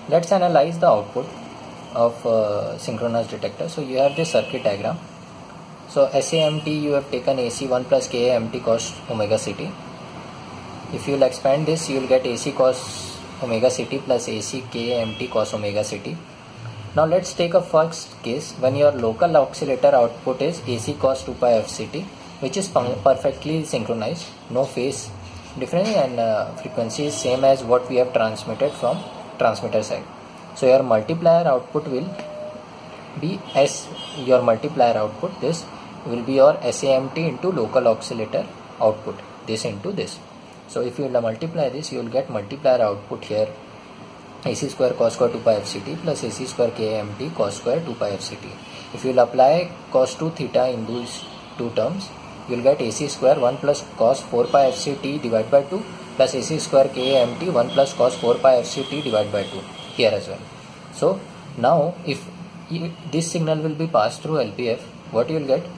Let's analyze the output of synchronous detector. So you have this circuit diagram. So SAMT, you have taken AC 1 plus KAMT cos omega CT. If you will expand this, you will get AC cos omega CT plus AC KAMT cos omega CT. Now let's take a first case when your local oscillator output is AC cos 2 pi FCT, which is perfectly synchronized, no phase difference, and frequency is same as what we have transmitted from transmitter side. So your multiplier output will be your multiplier output, this will be your SAMT into local oscillator output, this into this. So if you will multiply this, you will get multiplier output here AC square cos square 2 pi FCT plus AC square KAMT cos square 2 pi FCT. If you will apply cos 2 theta in these two terms, you will get AC square 1 plus cos 4 pi FCT divided by 2 plus AC square KAMT 1 plus cos 4 pi FCT divided by 2 here as well. So now if this signal will be passed through LPF, what you will get?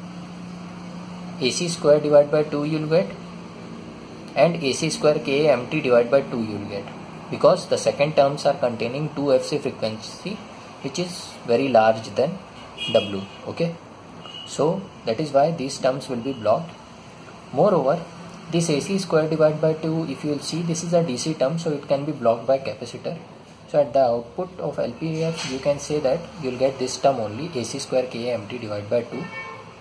AC square divided by 2 you will get, and AC square KAMT divided by 2 you will get, because the second terms are containing 2 FC frequency, which is very large than W. Okay, so that is why these terms will be blocked. Moreover, this AC square divided by 2, if you will see, this is a DC term, so it can be blocked by capacitor. So at the output of LPF, you can say that you will get this term only, AC square KAMT divided by 2.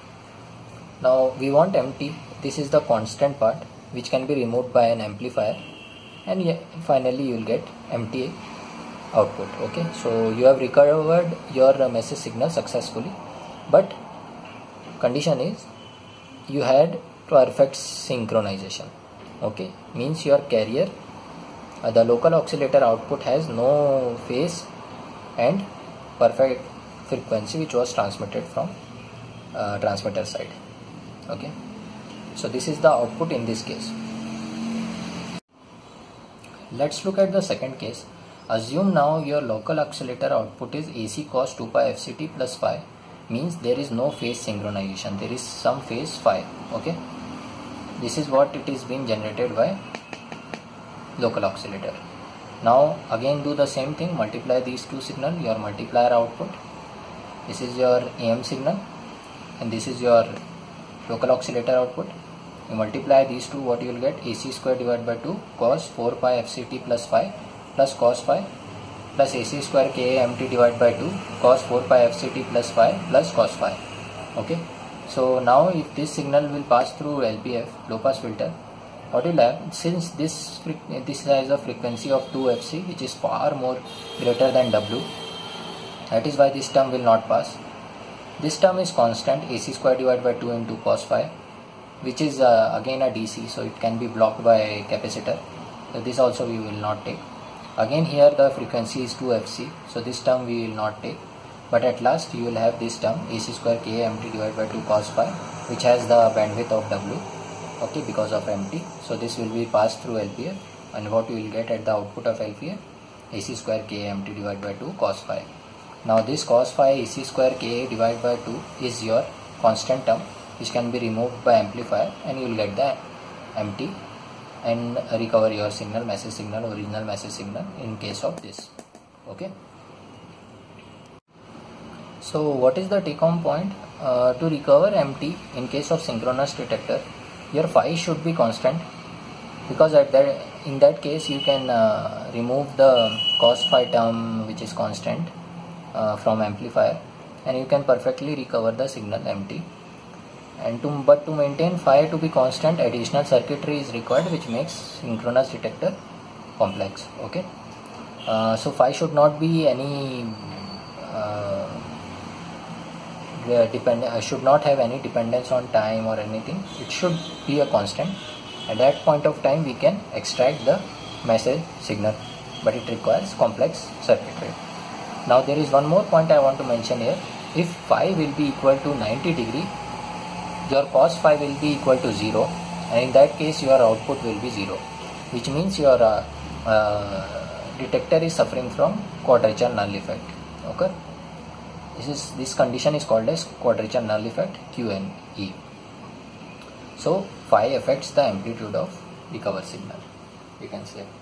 Now we want MT, this is the constant part which can be removed by an amplifier, and finally you will get MTA output. Okay, so you have recovered your message signal successfully, but condition is you had perfect synchronization. Okay, means your carrier, the local oscillator output has no phase and perfect frequency which was transmitted from transmitter side. Okay, so this is the output in this case. Let's look at the second case. Assume now your local oscillator output is AC cos 2 pi FCT plus phi, means there is no phase synchronization, there is some phase phi. Okay, this is what it is being generated by local oscillator. Now again do the same thing, multiply these two signal, your multiplier output, this is your AM signal and this is your local oscillator output. You multiply these two, what you will get? AC square divided by 2 cos 4 pi FCT plus phi plus cos phi plus AC square KAMT divided by 2 cos 4 pi FCT plus phi plus cos phi. Okay, so now if this signal will pass through LPF, low pass filter, what will happen? Since this has a frequency of 2 FC, which is far more greater than W, that is why this term will not pass. This term is constant, AC square divided by 2 into cos phi, which is again a DC, so it can be blocked by capacitor. So this also we will not take. Again here the frequency is 2 FC, so this term we will not take. But at last you will have this term AC square KAMT divided by 2 cos phi, which has the bandwidth of W. Okay, because of MT. So this will be passed through LPF, and what you will get at the output of LPF? AC square KAMT divided by 2 cos phi. Now this cos phi AC square Ka divided by 2 is your constant term, which can be removed by amplifier, and you will get the MT and recover your signal, message signal, original message signal in case of this. Okay, so what is the take home point? To recover MT in case of synchronous detector, your phi should be constant, because in that case you can remove the cos phi term which is constant from amplifier, and you can perfectly recover the signal MT. And but to maintain phi to be constant, additional circuitry is required, which makes synchronous detector complex. Okay, so phi should not be any should not have any dependence on time or anything. It should be a constant. At that point of time we can extract the message signal, but it requires complex circuitry. Now there is one more point I want to mention here. If phi will be equal to 90 degree, your cos phi will be equal to 0, and in that case your output will be 0, which means your detector is suffering from quadrature null effect. Okay, this condition is called as quadrature null effect, QNE. So phi affects the amplitude of recover signal, you can say.